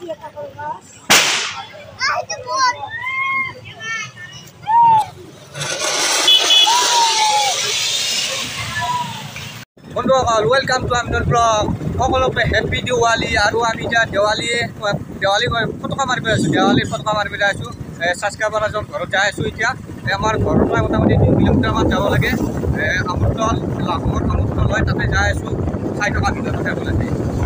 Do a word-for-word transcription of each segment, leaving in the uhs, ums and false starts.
বন্ধুসকল welcome to Aminul blog সকলোকে happy Diwali আৰু আমি এতিয়া দেৱালী দেৱালী ফটকা মাৰিব আছোঁ দেৱালীৰ ফটকা মাৰিব আছোঁ ছাবস্ক্ৰাইবাৰ এজন ঘৰত যাই আছোঁ এতিয়া আমাৰ ঘৰৰ পৰা মোটামুটি দুই কিলোমিটাৰমান যাব লাগে আমোদল লাহোৰ আমোদল হয় তাতে যাই আছোঁ চাই থকা ভিতৰত যাব লাগে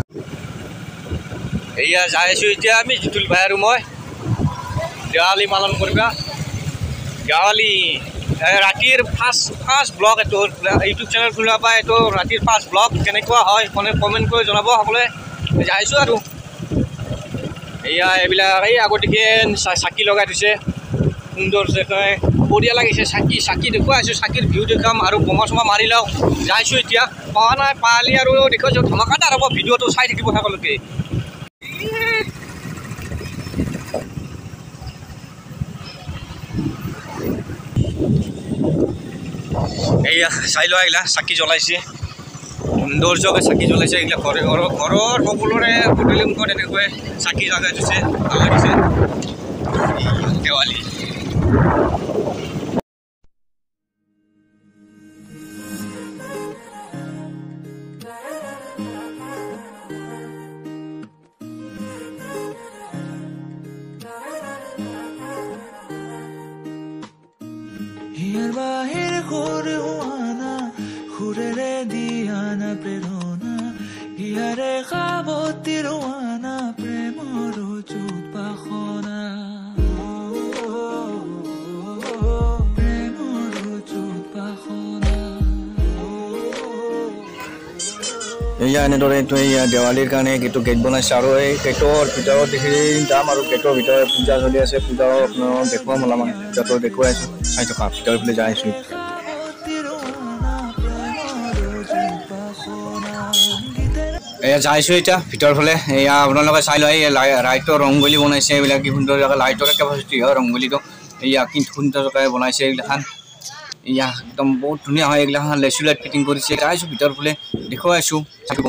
এয়া যাই আছোঁ এতিয়া আমি জিতুল ভাই আৰু মই দেৱালী পালন কৰিবা দেৱালী ৰাতিৰ ফাৰ্ষ্ট ফাৰ্ষ্ট ব্লগ এইটো ইউটিউব চেনেল খোলাৰ পৰা এইটো ৰাতিৰ ফাৰ্ষ্ট ব্লগ কেনেকুৱা হয় মানে কমেণ্ট কৰি জনাব সকলোৱে যাইছোঁ আৰু এয়া এইবিলাক এই আগতীয়াকৈ চাকি লগাই থৈছে সুন্দৰ বঢ়িয়া লাগিছে চাকি চাকি দেখুৱাই আছোঁ চাকিৰ ভিউ দেখাম আৰু বোমা চোমা মাৰি লওঁ যাইছোঁ এতিয়া পোৱা নাই পালি আৰু দেখুৱাইছোঁ ধমাকাদাৰ হ'ব ভিডিঅ'টো চাই থাকিব সকলোকে এইয়া চাই লোৱা এইগিলা চাকি জ্বলাইছে সৌন্দৰ্যকৈ চাকি জ্বলাইছে এইগিলা ঘৰে ঘৰৰ ঘৰৰ সকলোৰে হোটেল মুখত এনেকৈ চাকি লগাই দিছে ভাল লাগিছে দেৱালী হিয়াৰ বাহিৰ ঘৰ হোৱানা ঘূৰেৰে দিয়ানা প্ৰেৰণা হিয়াৰে সাৱতী ৰোৱানা প্ৰেমৰ যুত বাসনা প্ৰেমৰ যুত বাসনা এয়া এনেদৰে এইটো এয়া দেৱালীৰ কাৰণে এইটো গেট বনাইছে আৰু এই গেটৰ ভিতৰত দেখি যাম আৰু গেটৰ ভিতৰত পূজা চলি আছে পূজা আপোনাৰ দেখুৱাম অলপমান পূজাটো দেখুৱাই আছোঁ চাই থকা ভিতৰৰ ফালে যাই আছোঁ এয়া যাইছোঁ এতিয়া ভিতৰৰ ফালে এয়া আপোনালোকে চাই লয় এই লাইটৰ ৰংগলী বনাইছে এইবিলাক কি সুন্দৰকৈ লাইটৰ কেপাচিটি হয় ৰংগলীটো এয়া কি সুন্দৰকৈ বনাইছে এইগিলাখান এয়া একদম বহুত ধুনীয়া হয় এইগিলাখান লেচু লাইট ফিটিং কৰিছে যাইছোঁ ভিতৰৰ ফালে দেখুৱাইছোঁ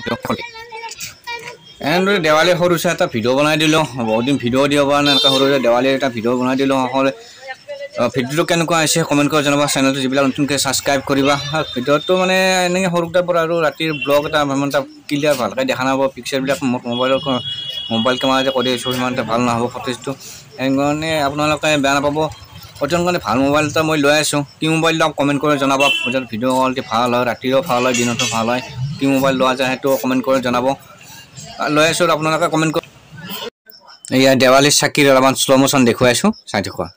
এনেদৰে দেৱালীৰ সৰু চাই এটা ভিডিঅ' বনাই দিলোঁ বহুত দিন ভিডিঅ' দিব পৰা নাই এনেকৈ সৰু দেৱালীৰ এটা ভিডিঅ' বনাই দিলোঁ সকলোৱে ভিডিঅ'টো কেনেকুৱা হৈছে কমেণ্ট কৰি জনাবা চেনেলটো যিবিলাক নতুনকৈ ছাবস্ক্ৰাইব কৰিবা ভিডিঅ'টো মানে এনেকৈ সৰু টাইপৰ আৰু ৰাতিৰ ব্লগ এটা ইমান এটা ক্লিয়াৰ ভালকৈ দেখা নহ'ব পিকচাৰবিলাক মোৰ মোবাইলৰ মোবাইল কেমেৰাতে কৰি আছোঁ সিমান এটা ভাল নহ'ব ফটেজটো সেইকাৰণে আপোনালোকে বেয়া নাপাব অত্যন্ত কাৰণে ভাল মোবাইল এটা মই লৈ আছোঁ কি মোবাইল লওক কমেণ্ট কৰি জনাব ভিডিঅ' কোৱালিটি ভাল হয় ৰাতিও ভাল হয় দিনতো ভাল হয় কি মোবাইল লোৱা যায় সেইটো কমেণ্ট কৰি জনাব লৈ আছোঁ আপোনালোকে কমেণ্ট কৰি এয়া দেৱালীৰ চাকিৰ অলপমান শ্ল' মোশ্যন দেখুৱাইছোঁ চাই থকা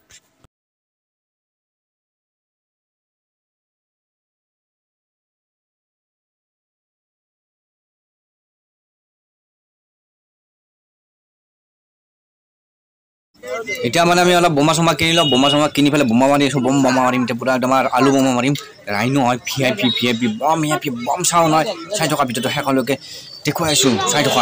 এতিয়া মানে আমি অলপ বোমা চোমা কিনি লওঁ বোমা চোমা কিনি পেলাই বোমা মাৰি আছোঁ বম বোমা মাৰিম এতিয়া পূৰা একদম আলু বোমা মাৰিম ৰাইনো হয় V I P V I P bomb V I P bomb sound হয় চাই থকা ভিতৰতো শেষলৈকে দেখুৱাইছোঁ চাই থকা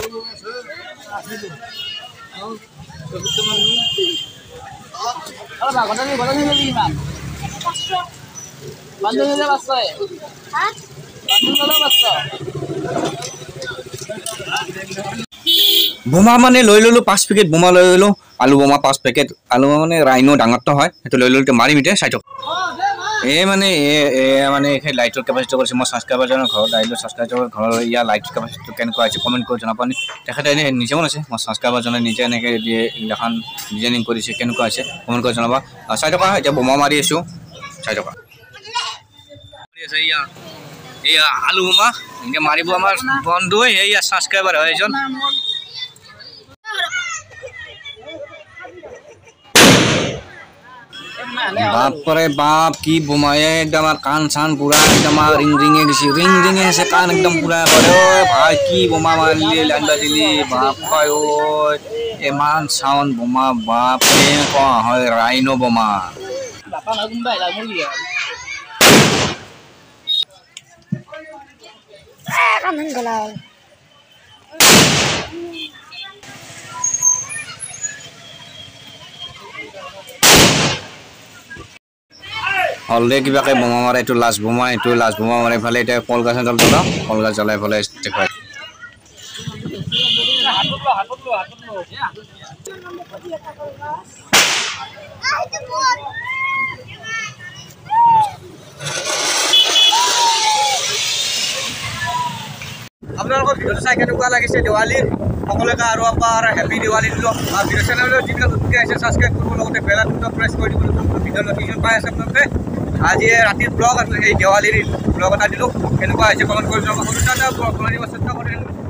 বোমা মানে লৈ ল'লোঁ পাঁচ পেকেট বোমা লৈ ল'লোঁ আলু বোমা পাঁচ পেকেট আলু মানে ৰাইনো ডাঙৰটো হয় সেইটো লৈ ল'লোঁ মাৰিম এতিয়া চাই থকা এই মানে এই মানে সেই লাইটৰ কেপাচিটি কৰিছে মই ছাবস্ক্ৰাইবাৰজনৰ ঘৰত আহিলোঁ ছাবস্ক্ৰাইবাৰৰ ঘৰৰ ইয়াৰ লাইটৰ কেপাচিটিটো কেনেকুৱা হৈছে কমেণ্ট কৰি জনাব তেখেতে এনেই নিজে বনাইছে মই ছাবস্ক্ৰাইবাৰজনে নিজে এনেকৈ দিয়ে এইগিলাখন ডিজাইনিং কৰিছে কেনেকুৱা হৈছে কমেণ্ট কৰি জনাব চাই থকা এতিয়া বোমা মাৰি আছোঁ চাই থকা এয়া এয়া আলু বোমা এনেকৈ মাৰিব আমাৰ বন্ধু এয়া ছাবস্ক্ৰাইবাৰ হয় এজন বাপৰে বাপ কি বোমায়ে একদম কাণ চান পুৰা একদম ৰিং ৰিঙে গৈছে ৰিং ৰিঙে আছে কাণ একদম পুৰা কৰে ভাই কি বোমা মাৰিলি লাইন বাজিলি বাপ কয় ঐ ইমান চাউণ্ড বোমা বাপ কোৱা হয় ৰাইনো বোমা অলৰেডি কিবাকে বোমা মাৰে এইটো লাষ্ট বোমা এইটো লাষ্ট বোমা মাৰি ফালে এতিয়া কলগছ এডাল জ্বলাওঁ কলগছ জ্বলাই ফালে দেখুৱাই আপোনালোকৰ ভিডিঅ'টো চাই কেনেকুৱা লাগিছে দেৱালীৰ সকলোকে আৰু এবাৰ হেপী দেৱালী দিলোঁ আৰু ভিডিঅ' চেনেলত যিবিলাক নতুনকৈ আহিছে ছাবস্ক্ৰাইব কৰিব লগতে বেল আইকনটো প্ৰেছ কৰি দিব নতুন ভিডিঅ' নটিফিকেশ্যন পাই আছে আপোনালোকে আজি ৰাতিৰ ব্লগ আছিল এই দেৱালীৰ ব্লগ এটা দিলোঁ কেনেকুৱা হৈছে কমেণ্ট কৰি জনাব সৰু এটা ব্লগ বনাই দিব চেষ্টা কৰিলোঁ।